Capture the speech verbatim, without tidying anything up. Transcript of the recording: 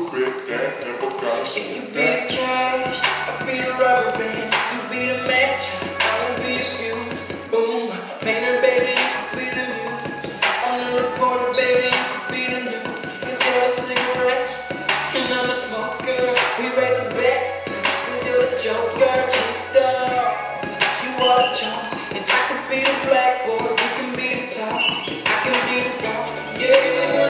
little bit that never gotta If you slow be the down. cash, I'll be the rubber band. You be the match, I'll be the fuse. Boom, painter baby, you could be the muse. I'm the reporter baby, you could be the news. Cause you're a cigarette, and I'm a smoker. We raise the bet, cause you're the joker. Cheap dog, you are a chump, and I could be the blackboard.